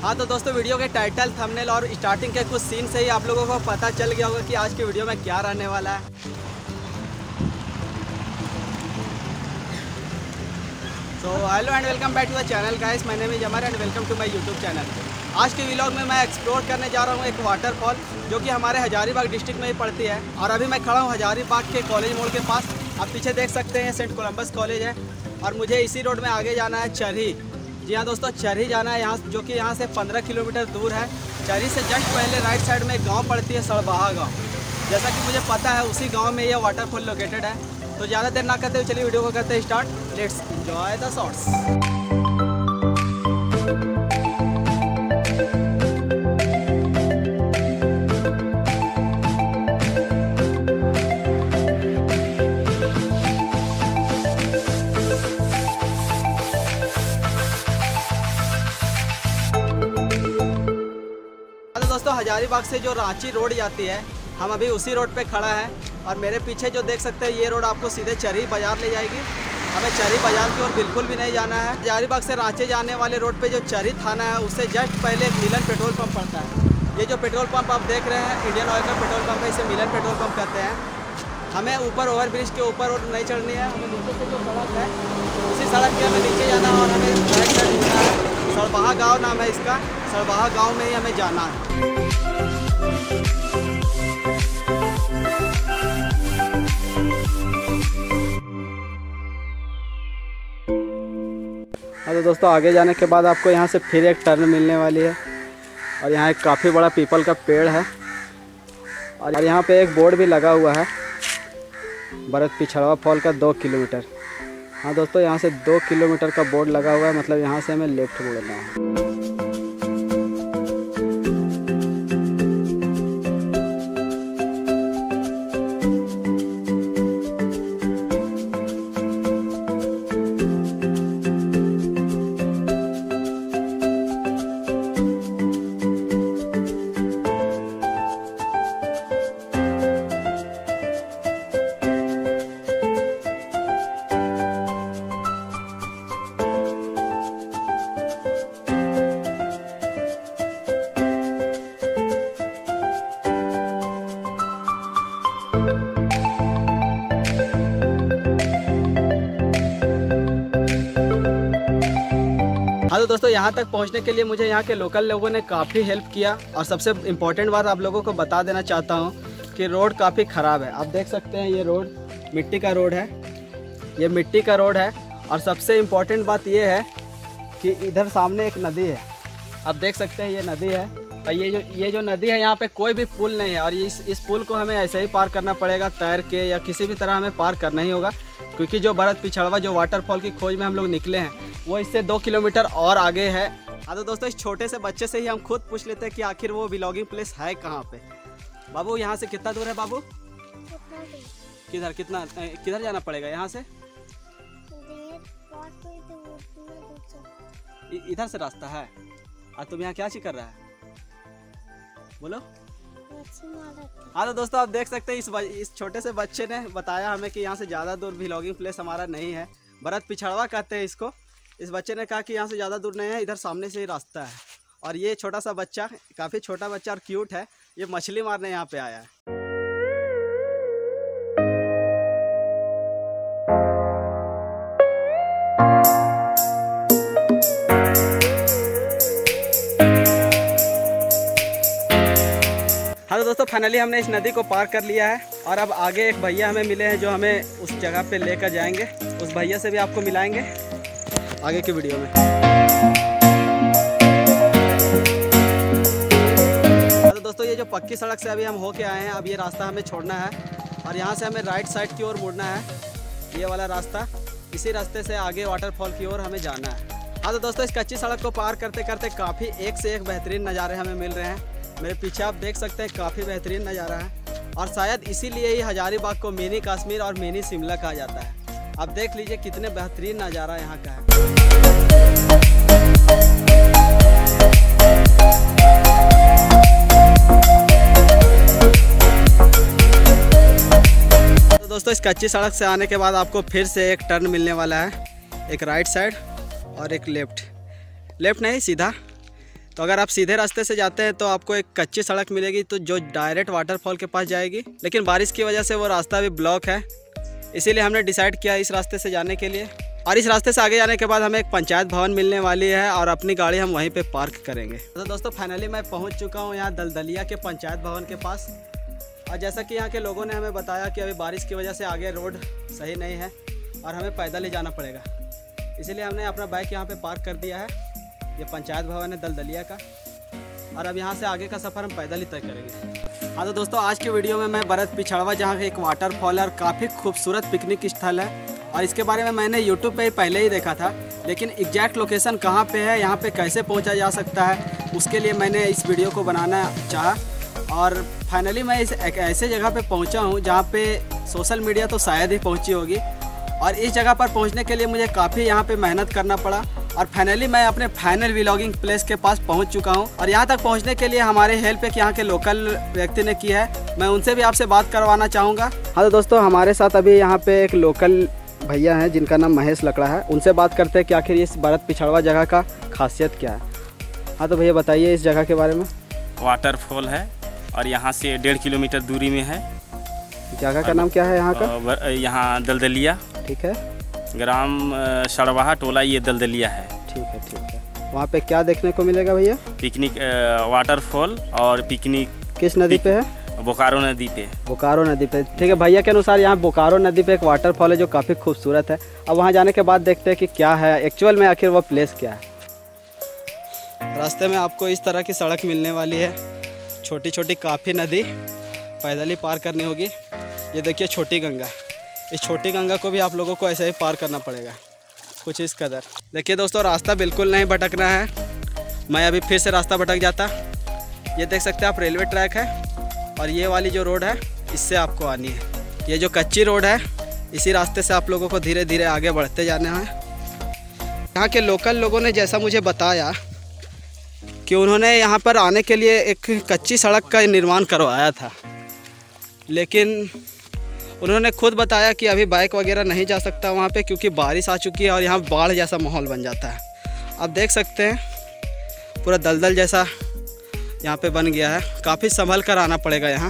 हाँ तो दोस्तों, वीडियो के टाइटल, थंबनेल और स्टार्टिंग के कुछ सीन से ही आप लोगों को पता चल गया होगा कि आज की वीडियो में क्या रहने वाला है। तो hello and welcome back to the channel guys, my name is Amar and welcome to my YouTube channel. आज के व्लॉग में मैं एक्सप्लोर करने जा रहा हूँ एक वाटरफॉल जो कि हमारे हजारीबाग डिस्ट्रिक्ट में ही पड़ती है। और अभी मैं खड़ा हूँ हजारीबाग के कॉलेज मोड़ के पास। आप पीछे देख सकते हैं सेंट कोलंबस कॉलेज है और मुझे इसी रोड में आगे जाना है चरही। जी हाँ दोस्तों, चरही जाना है यहाँ, जो कि यहाँ से 15 किलोमीटर दूर है। चरही से जस्ट पहले राइट साइड में एक गाँव पड़ती है, सड़बाहा गाँव। जैसा कि मुझे पता है उसी गाँव में यह वाटरफॉल लोकेटेड है। तो ज़्यादा देर ना करते हुए चलिए वीडियो को करते हैं start. Let's enjoy the shots. दोस्तों, हजारीबाग से जो रांची रोड जाती है, हम अभी उसी रोड पे खड़ा है और मेरे पीछे जो देख सकते हैं ये रोड आपको सीधे चरही बाजार ले जाएगी। हमें चरही बाजार की ओर बिल्कुल भी नहीं जाना है। हजारीबाग से रांची जाने वाले रोड पे जो चरही थाना है उससे जस्ट पहले एक मिलन पेट्रोल पंप पड़ता है। ये जो पेट्रोल पंप आप देख रहे हैं इंडियन ऑयल का पेट्रोल पंप है, इसे मिलन पेट्रोल पंप कहते हैं। हमें ऊपर ओवरब्रिज के ऊपर रोड नहीं चढ़नी है, हमें नीचे से जो सड़क है उसी सड़क के हमें नीचे जाना है और हमें राइट साइड जाना है। सड़बाहा गाँव नाम है इसका, सड़बाहा गाँव में ही हमें जाना है। तो दोस्तों, आगे जाने के बाद आपको यहाँ से फिर एक टर्न मिलने वाली है और यहाँ एक काफ़ी बड़ा पीपल का पेड़ है और यहाँ पे एक बोर्ड भी लगा हुआ है, भरत पिछड़वा फॉल का 2 किलोमीटर। हाँ दोस्तों, यहाँ से 2 किलोमीटर का बोर्ड लगा हुआ है, मतलब यहाँ से हमें लेफ्ट मुड़ना है। हाँ तो दोस्तों, यहाँ तक पहुँचने के लिए मुझे यहाँ के लोकल लोगों ने काफ़ी हेल्प किया और सबसे इम्पोर्टेंट बात आप लोगों को बता देना चाहता हूँ कि रोड काफ़ी ख़राब है। आप देख सकते हैं ये रोड मिट्टी का रोड है, ये मिट्टी का रोड है। और सबसे इम्पोर्टेंट बात ये है कि इधर सामने एक नदी है, आप देख सकते हैं ये नदी है। और ये जो नदी है यहाँ पे कोई भी पुल नहीं है और इस पुल को हमें ऐसे ही पार करना पड़ेगा, तैर के या किसी भी तरह हमें पार करना ही होगा, क्योंकि जो भरत पिछड़वा जो वाटरफॉल की खोज में हम लोग निकले हैं वो इससे 2 किलोमीटर और आगे है। हाँ तो दोस्तों, इस छोटे से बच्चे से ही हम खुद पूछ लेते हैं कि आखिर वो व्लॉगिंग प्लेस है कहाँ पे। बाबू, यहाँ से कितना दूर है बाबू? किधर जाना पड़ेगा यहाँ से? इधर से रास्ता है। और तुम यहाँ क्या चीज कर रहा है, बोलो? हाँ तो दोस्तों, आप देख सकते हैं इस छोटे से बच्चे ने बताया हमें कि यहाँ से ज़्यादा दूर व्लॉगिंग प्लेस हमारा नहीं है। भरत पिछड़वा कहते हैं इसको। इस बच्चे ने कहा कि यहाँ से ज़्यादा दूर नहीं है, इधर सामने से ही रास्ता है। और ये छोटा सा बच्चा, काफ़ी छोटा बच्चा और क्यूट है, ये मछली मारने यहाँ पे आया है। हाँ तो दोस्तों, फाइनली हमने इस नदी को पार कर लिया है और अब आगे एक भैया हमें मिले हैं जो हमें उस जगह पे लेकर जाएंगे। उस भैया से भी आपको मिलाएंगे आगे की वीडियो में। हाँ तो दोस्तों, ये जो पक्की सड़क से अभी हम होके आए हैं, अब ये रास्ता हमें छोड़ना है और यहाँ से हमें राइट साइड की ओर मुड़ना है, ये वाला रास्ता। इसी रास्ते से आगे वाटरफॉल की ओर हमें जाना है। हाँ तो दोस्तों, इस कच्ची सड़क को पार करते करते काफ़ी एक से एक बेहतरीन नज़ारे हमें मिल रहे हैं। मेरे पीछे आप देख सकते हैं काफ़ी बेहतरीन नज़ारा है और शायद इसीलिए ही हजारीबाग को मिनी कश्मीर और मिनी शिमला कहा जाता है। आप देख लीजिए कितने बेहतरीन नज़ारा यहाँ का है। तो दोस्तों, इस कच्ची सड़क से आने के बाद आपको फिर से एक टर्न मिलने वाला है, एक राइट साइड और एक लेफ्ट नहीं सीधा। तो अगर आप सीधे रास्ते से जाते हैं तो आपको एक कच्ची सड़क मिलेगी तो जो डायरेक्ट वाटरफॉल के पास जाएगी, लेकिन बारिश की वजह से वो रास्ता भी ब्लॉक है, इसीलिए हमने डिसाइड किया इस रास्ते से जाने के लिए। और इस रास्ते से आगे जाने के बाद हमें एक पंचायत भवन मिलने वाली है और अपनी गाड़ी हम वहीं पे पार्क करेंगे। तो दोस्तों फाइनली मैं पहुंच चुका हूं यहाँ दलदलिया के पंचायत भवन के पास। और जैसा कि यहाँ के लोगों ने हमें बताया कि अभी बारिश की वजह से आगे रोड सही नहीं है और हमें पैदल ही जाना पड़ेगा, इसीलिए हमने अपना बाइक यहाँ पर पार्क कर दिया है। ये पंचायत भवन है दलदलिया का, और अब यहाँ से आगे का सफ़र हम पैदल ही तय करेंगे। हाँ तो दोस्तों आज की वीडियो में मैं भरत पिछड़वा, जहाँ एक वाटरफॉल है और काफ़ी खूबसूरत पिकनिक स्थल है, और इसके बारे में मैंने यूट्यूब पे पहले ही देखा था, लेकिन एग्जैक्ट लोकेशन कहाँ पे है, यहाँ पे कैसे पहुँचा जा सकता है, उसके लिए मैंने इस वीडियो को बनाना चाहा। और फाइनली मैं इस एक ऐसे जगह पे पहुँचा हूँ जहाँ पे सोशल मीडिया तो शायद ही पहुँची होगी, और इस जगह पर पहुँचने के लिए मुझे काफ़ी यहाँ पे मेहनत करना पड़ा। और फाइनली मैं अपने फाइनल व्लॉगिंग प्लेस के पास पहुंच चुका हूं, और यहां तक पहुंचने के लिए हमारे हेल्प एक यहां के लोकल व्यक्ति ने की है। मैं उनसे भी आपसे बात करवाना चाहूँगा। हाँ तो दोस्तों हमारे साथ अभी यहाँ पे एक लोकल भैया हैं जिनका नाम महेश लकड़ा है, उनसे बात करते हैं कि आखिर इस भरत पिछड़वा जगह का खासियत क्या है। हाँ तो भैया बताइए इस जगह के बारे में। वाटरफॉल है और यहाँ से 1.5 किलोमीटर दूरी में है। जगह का नाम क्या है यहाँ का? यहाँ दलदलिया, ठीक है, ग्राम सड़वाहा, टोला ये दलदलिया है। ठीक है ठीक है। वहाँ पे क्या देखने को मिलेगा भैया? पिकनिक वाटरफॉल और पिकनिक। किस नदी पे है? बोकारो नदी पे। बोकारो नदी पे, ठीक है। भैया के अनुसार यहाँ बोकारो नदी पे एक वाटरफॉल है जो काफ़ी खूबसूरत है। अब वहाँ जाने के बाद देखते हैं कि क्या है एक्चुअल में, आखिर वो प्लेस क्या है। रास्ते में आपको इस तरह की सड़क मिलने वाली है, छोटी छोटी काफ़ी नदी पैदल ही पार करनी होगी। ये देखिए छोटी गंगा, इस छोटी गंगा को भी आप लोगों को ऐसे ही पार करना पड़ेगा कुछ इस कदर। देखिए दोस्तों रास्ता बिल्कुल नहीं भटकना है, मैं अभी फिर से रास्ता भटक जाता। ये देख सकते हैं आप रेलवे ट्रैक है, और ये वाली जो रोड है इससे आपको आनी है। ये जो कच्ची रोड है इसी रास्ते से आप लोगों को धीरे धीरे आगे बढ़ते जाना है। यहाँ के लोकल लोगों ने जैसा मुझे बताया कि उन्होंने यहाँ पर आने के लिए एक कच्ची सड़क का निर्माण करवाया था, लेकिन उन्होंने खुद बताया कि अभी बाइक वगैरह नहीं जा सकता वहाँ पे क्योंकि बारिश आ चुकी है और यहाँ बाढ़ जैसा माहौल बन जाता है। आप देख सकते हैं पूरा दलदल जैसा यहाँ पे बन गया है, काफ़ी संभल कर आना पड़ेगा यहाँ।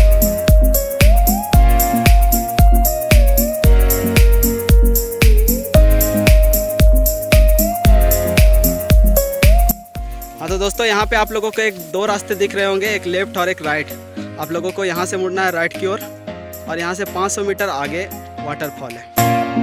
हाँ तो दोस्तों यहाँ पे आप लोगों को दो रास्ते दिख रहे होंगे, एक लेफ्ट और एक राइट। आप लोगों को यहाँ से मुड़ना है राइट की ओर, और यहाँ से 500 मीटर आगे वाटरफॉल है।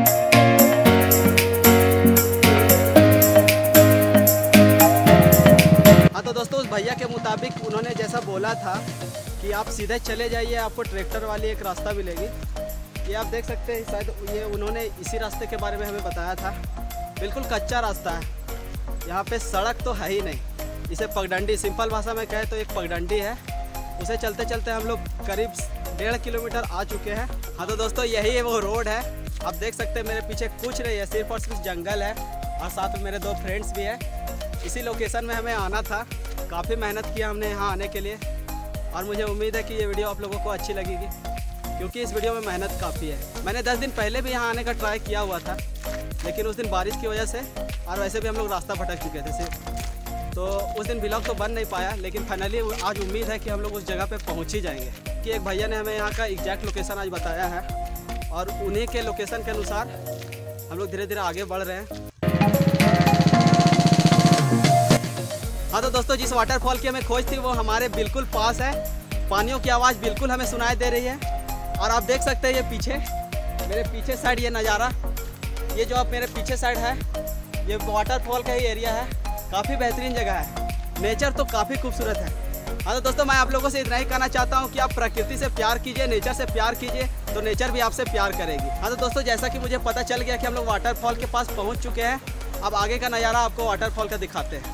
हाँ तो दोस्तों उस भैया के मुताबिक उन्होंने जैसा बोला था कि आप सीधे चले जाइए, आपको ट्रैक्टर वाली एक रास्ता मिलेगी। ये आप देख सकते हैं, शायद ये उन्होंने इसी रास्ते के बारे में हमें बताया था। बिल्कुल कच्चा रास्ता है, यहाँ पे सड़क तो है ही नहीं, इसे पगडंडी, सिंपल भाषा में कहे तो एक पगडंडी है। उसे चलते चलते हम लोग करीब 1.5 किलोमीटर आ चुके हैं। हाँ तो दोस्तों यही वो रोड है, आप देख सकते हैं मेरे पीछे कुछ नहीं है, सिर्फ और सिर्फ जंगल है, और साथ में मेरे 2 फ्रेंड्स भी हैं। इसी लोकेशन में हमें आना था, काफ़ी मेहनत किया हमने यहाँ आने के लिए, और मुझे उम्मीद है कि ये वीडियो आप लोगों को अच्छी लगेगी क्योंकि इस वीडियो में मेहनत काफ़ी है। मैंने 10 दिन पहले भी यहाँ आने का ट्राई किया हुआ था, लेकिन उस दिन बारिश की वजह से, और वैसे भी हम लोग रास्ता भटक चुके थे सिर्फ, तो उस दिन ब्लॉग तो बन नहीं पाया। लेकिन फाइनली आज उम्मीद है कि हम लोग उस जगह पे पहुंच ही जाएंगे, कि एक भैया ने हमें यहाँ का एग्जैक्ट लोकेशन आज बताया है, और उन्हीं के लोकेशन के अनुसार हम लोग धीरे धीरे आगे बढ़ रहे हैं। हाँ तो दोस्तों जिस वाटरफॉल की हमें खोज थी वो हमारे बिल्कुल पास है, पानियों की आवाज़ बिल्कुल हमें सुनाई दे रही है। और आप देख सकते हैं ये पीछे, मेरे पीछे साइड ये नज़ारा, ये जो आप मेरे पीछे साइड है ये वाटरफॉल का ही एरिया है। काफ़ी बेहतरीन जगह है, नेचर तो काफ़ी खूबसूरत है। हाँ तो दोस्तों मैं आप लोगों से इतना ही कहना चाहता हूँ कि आप प्रकृति से प्यार कीजिए, नेचर से प्यार कीजिए, तो नेचर भी आपसे प्यार करेगी। हाँ तो दोस्तों जैसा कि मुझे पता चल गया कि हम लोग वाटरफॉल के पास पहुँच चुके हैं, अब आगे का नज़ारा आपको वाटरफॉल का दिखाते हैं।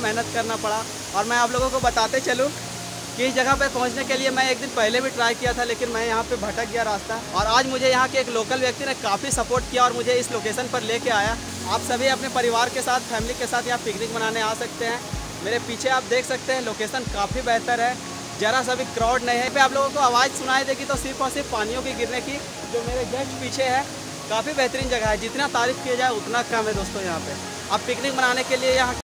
मेहनत करना पड़ा। और मैं आप लोगों को बताते चलूँ कि इस जगह पे पहुंचने के लिए मैं एक दिन पहले भी ट्राई किया था, लेकिन मैं यहाँ पे भटक गया रास्ता। और आज मुझे यहाँ के एक लोकल व्यक्ति ने काफ़ी सपोर्ट किया और मुझे इस लोकेशन पर लेके आया। आप सभी अपने परिवार के साथ, फैमिली के साथ यहाँ पिकनिक मनाने आ सकते हैं। मेरे पीछे आप देख सकते हैं लोकेशन काफ़ी बेहतर है, ज़रा सा भी क्राउड नहीं है। पे आप लोगों को आवाज़ सुनाई देगी तो सिर्फ और सिर्फ पानियों की गिरने की। जो मेरे जस्ट पीछे है, काफ़ी बेहतरीन जगह है, जितना तारीफ़ किया जाए उतना कम है दोस्तों। यहाँ पे आप पिकनिक मनाने के लिए यहाँ